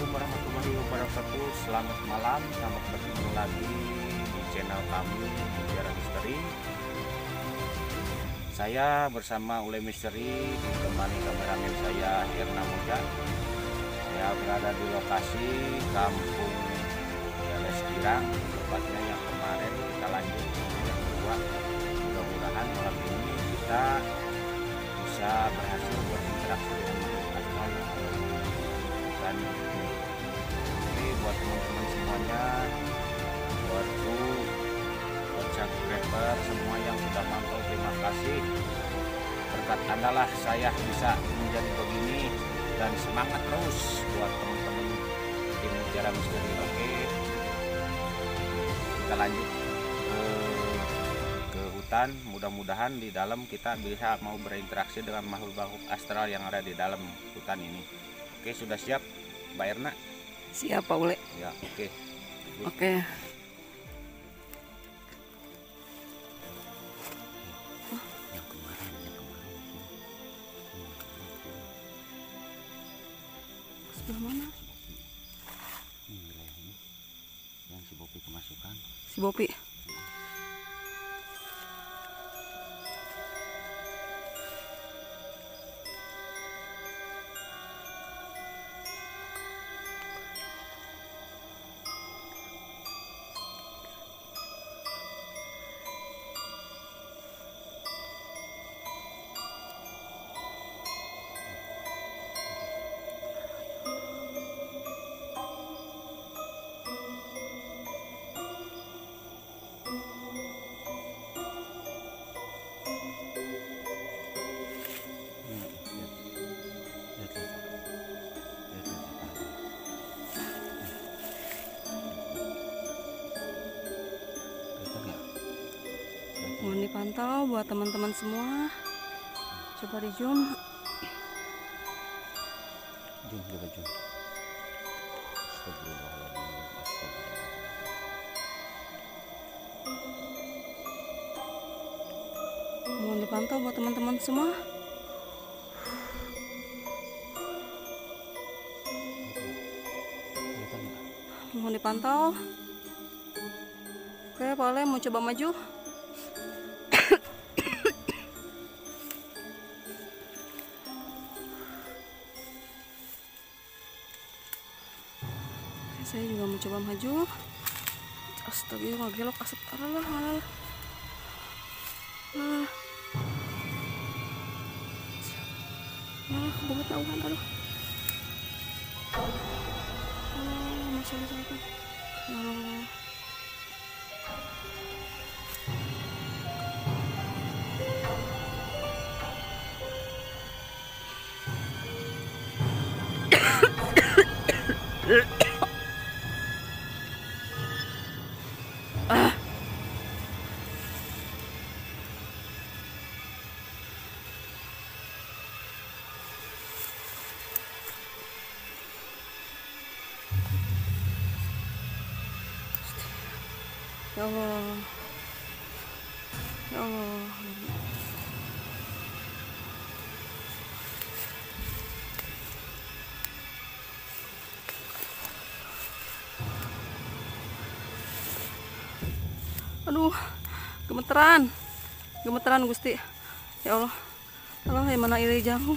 Assalamualaikum warahmatullahi wabarakatuh. Selamat malam, selamat bertemu lagi di channel kami Mutiara Misteri. Saya bersama Ule Misteri ditemani kameramen saya Erna Muda. Saya berada di lokasi Kampung Gales Girang, tepatnya yang kemarin kita lanjut yang kedua. Mudah-mudahan malam ini kita bisa berhasil berinteraksi dengan makhluk astral yang ada di hutan ini. Jadi buat teman-teman semuanya, buat subscriber semua yang sudah mantau, terima kasih. Berkat Anda lah saya bisa menjadi begini, dan semangat terus buat teman-teman tim Mutiara Misteri. Oke, kita lanjut ke hutan. Mudah-mudahan di dalam kita bisa mau berinteraksi dengan makhluk-makhluk astral yang ada di dalam hutan ini. Oke, sudah siap Mbak Erna? Siap Pak Ule. Ya, oke. Oke. Yang kemarin. Sebelah mana? Ini wilayah ini yang si Bopi kemasukan. Si Bopi. Mohon dipantau buat teman-teman semua. Coba di zoom. Jom, coba jom. Astagfirullahaladzim, astagfirullah. Mohon dipantau buat teman-teman semua. Mohon dipantau. Oke, Pak Ule mau coba maju. Saya juga mau coba maju. Astaga, nggak gelok asap lah. Banget nauhan, aduh. Masalah apa? Ya Allah, ya Allah. Aduh, gemeteran Gusti. Ya Allah, Allah yang mana iri jauh.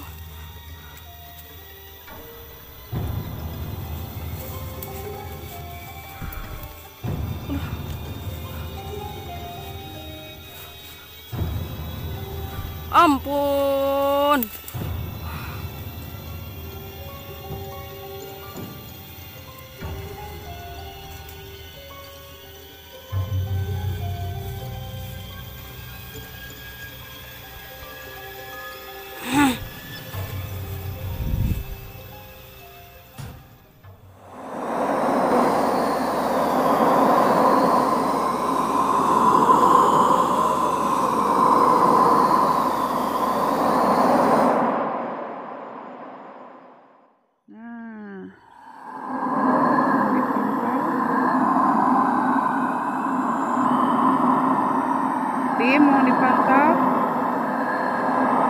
Ampun. Tim mohon dipantau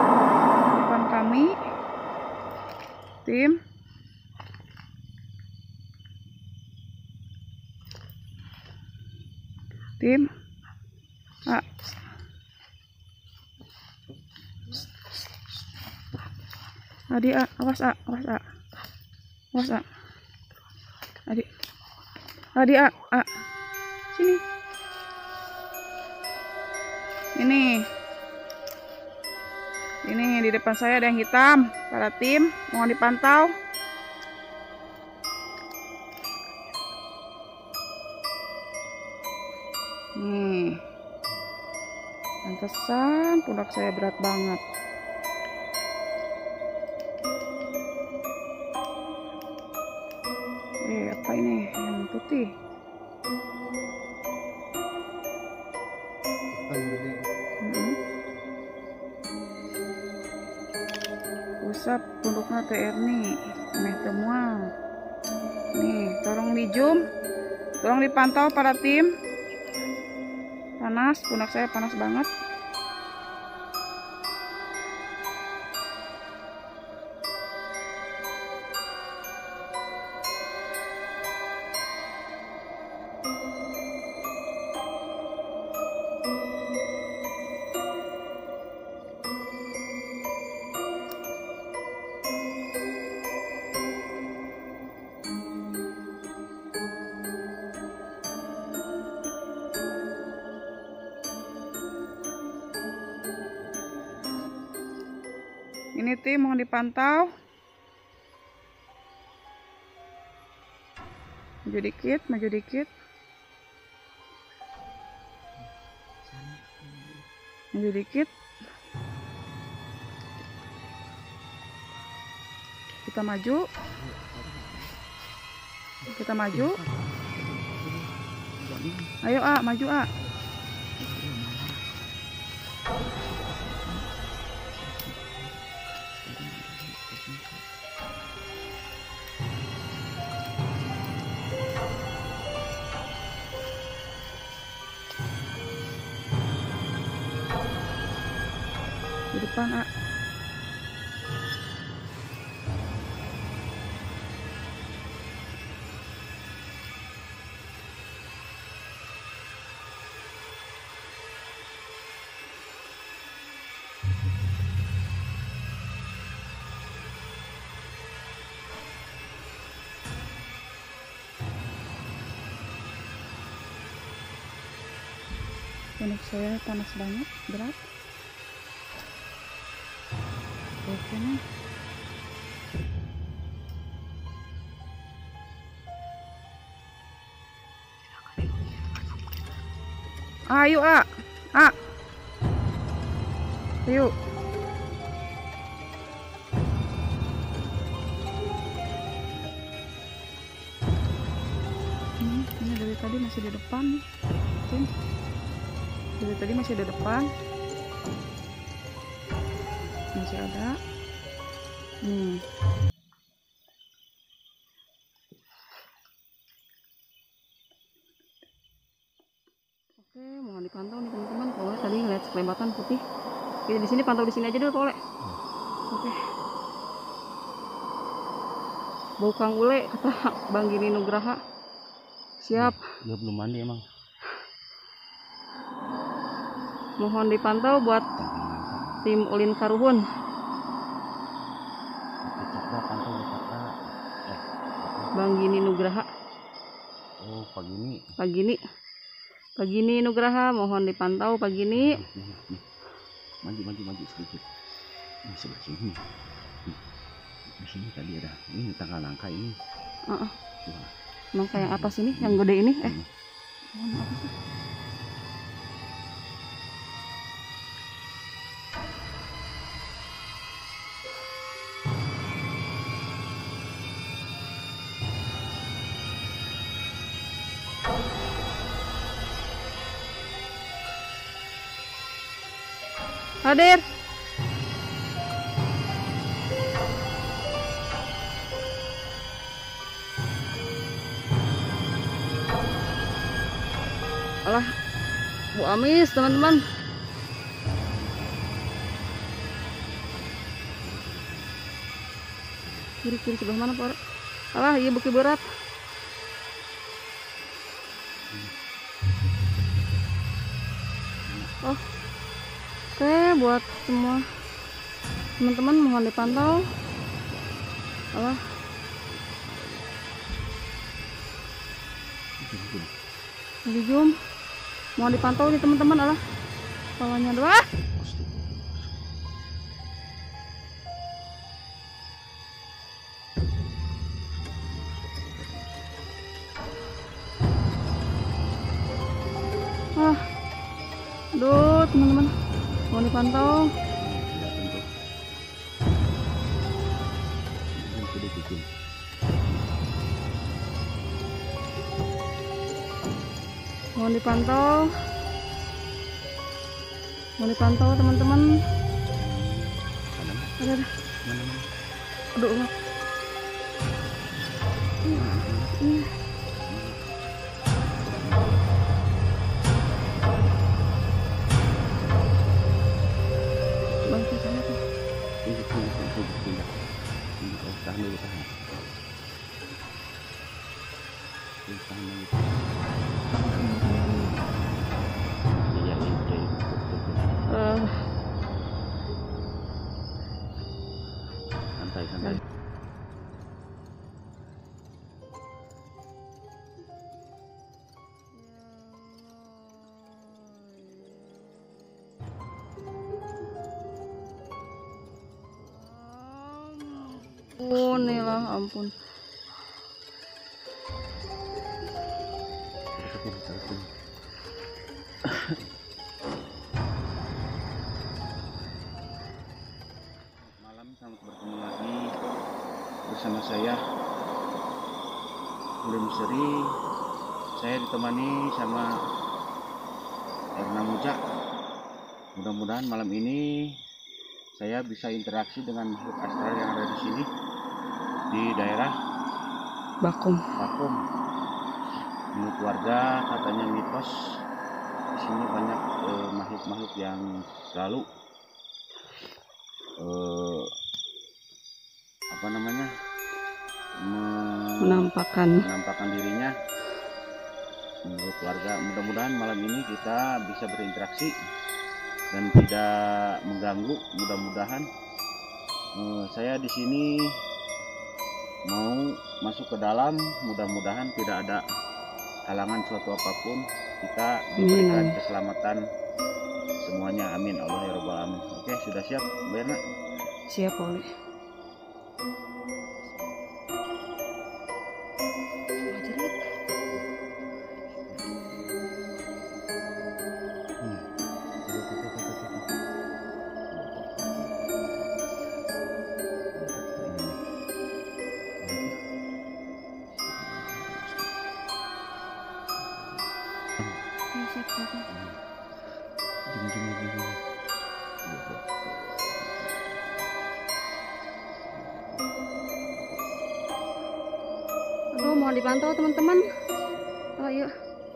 depan kami. Tim Tim. A. Adi A, awas A, awas A. Awas A. Adi. Adi A, A. Sini. Ini di depan saya ada yang hitam. Para tim, mohon dipantau. Nih. Pantesan pundak saya berat banget. Apa ini? Yang putih. Usap punduknya TR nih, meh temuan. Nih, tolong di zoom, tolong dipantau para tim. Panas, pundak saya panas banget. Ini tim mohon dipantau. Maju dikit, maju dikit. Maju dikit. Kita maju. Kita maju. Ayo A, maju A. Di depan A. Pundak saya panas banget, berat. Oke nih. Ayo A, A. Ayo. Ini dari tadi masih di depan nih. Dari tadi masih di depan. Masih ada. Oke, mohon dipantau nih teman-teman. Kalau tadi ngeliat sekelebatan putih. Oke, di sini pantau di sini aja dulu, Pole. Oke. Bau Kang Ule kata Bang Gini Nugraha. Siap. Dia belum mandi emang. Mohon dipantau buat tim Ulin Karuhun. Bang Gini Nugraha. Oh, Pagini. Pagini Nugraha, mohon dipantau Pagini. Maju sedikit. Ini sebelah sini. Di sini tadi ada. Ini tanggal langka ini. Langka yang atas ini, yang gede ini. Mohon apa sih? Hadir. Alah, Bu Amis teman-teman. Kiri sebelah mana Pak? Alah, iya Bukit Berat. Oh, oke, buat semua teman-teman mohon dipantau. Allah. Di zoom. Mohon dipantau nih teman-teman, Allah. Palanya dua. Aduh, teman-teman. Mohon dipantau. Mohon dipantau. Mohon dipantau teman-teman. Ada. Aduh, enggak. Santai. Inilah ampun. Malam, selamat bertemu lagi bersama saya Ulay Misteri. Saya ditemani sama Erna Muja. Mudah-mudahan malam ini saya bisa interaksi dengan makhluk astral yang ada di sini, di daerah Bakum. Menurut warga katanya mitos di sini banyak makhluk-makhluk yang selalu menampakkan dirinya. Menurut warga, mudah-mudahan malam ini kita bisa berinteraksi dan tidak mengganggu. Mudah-mudahan saya di sini mau masuk ke dalam, mudah-mudahan tidak ada halangan suatu apapun, kita diberikan keselamatan semuanya, amin Allah ya robbal alamin. Oke, sudah siap Mbak Erna? Siap, oleh. Aduh, mohon dipantau teman-teman. Oh iya,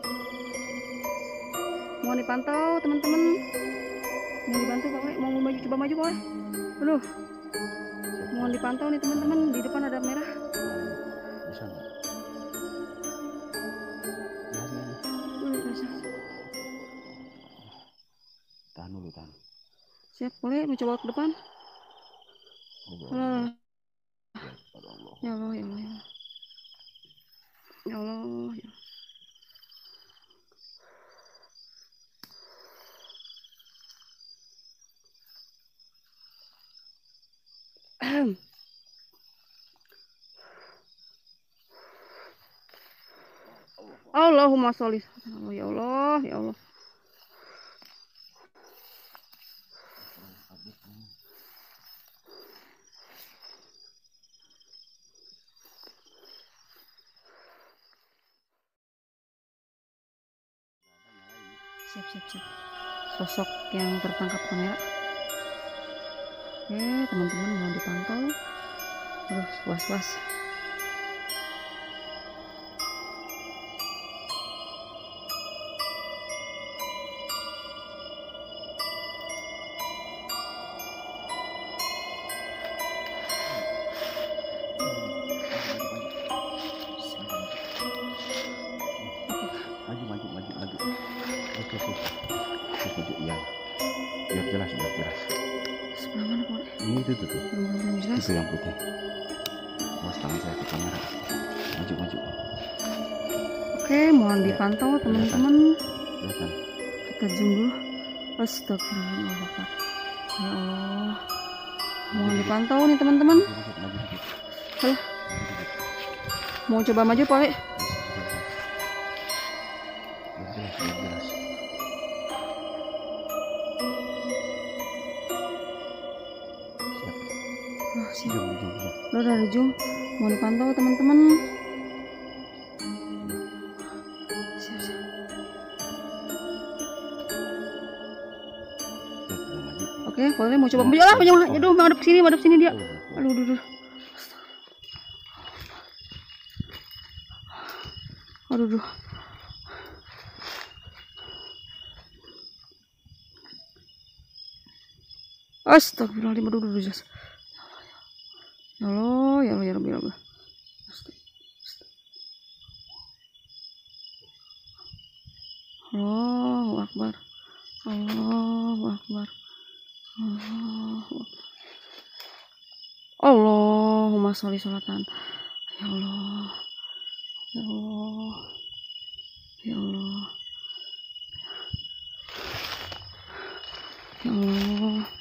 mohon dipantau teman-teman. Mohon dibantu Pak Wei. Mau maju, coba maju Pak Wei. Aduh, mohon dipantau nih teman-teman. Di depan ada merah. Bisa nggak? Bisa. Tahan dulu, tahan. Siap, boleh mencoba ke depan. Ya Allah, ya Allah, ya Allah, ya. Allahumma sholli. Ya Allah, ya Allah. Siap. Sosok yang tertangkap kamera. Oke, teman-teman mohon dipantau. Terus was-was. Maju. Oke. Iya. Biar jelas, biar jelas. Sebelah mana, Pak? Ini itu tuh. Belum jelas. Itu yang putih. Awas tangan saya ke kamera. Maju, maju. Oke, mohon dipantau teman-teman. Kelihatan. Kita zoom dulu. Astagfirullah. Ya Allah. Mohon dipantau nih teman-teman. Dikit, maju dikit. Alah, Maju dikit. mau coba maju, Pak? Biar jelas, biar jelas. Siap. Oh, siap. Jom, jom, jom. Udah dari zoom. Mohon dipantau teman-teman. Siap, siap. Udah maju. Oke, boleh mau coba maju. Aduh, madep sini dia. Aduh, aduh, aduh. Aduh, aduh. Astagfirullahaladzim, aduh, aduh, jelas. Ya Allah, ya Allah, ya Rabbi, ya Allah. Allahu Akbar. Allahu Akbar. Allahu Akbar. Allahumma sholli sholatan. Ya Allah. Ya Allah. Ya Allah. Ya Allah.